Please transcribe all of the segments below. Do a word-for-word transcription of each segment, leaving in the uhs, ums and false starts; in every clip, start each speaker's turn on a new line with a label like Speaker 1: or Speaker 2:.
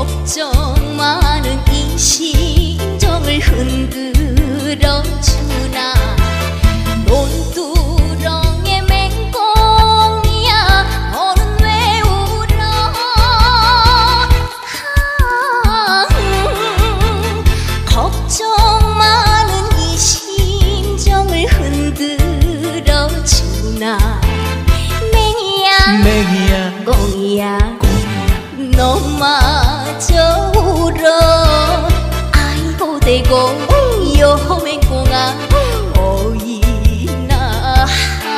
Speaker 1: 걱정 많은 이 심정을 흔들어 주나. 논두렁의 맹꽁이야 너는 왜 울어. 아, 음, 걱정 많은 이 심정을 흔들어 주나. 맹이야
Speaker 2: 맹이야
Speaker 1: 꽁이야 너마저 울어. 아이고 대고 요 맹꽁아 어이나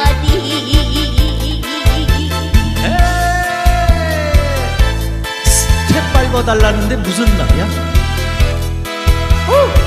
Speaker 1: 하리.
Speaker 2: 스텝 밟아달라는데 무슨 말이야?
Speaker 1: 오!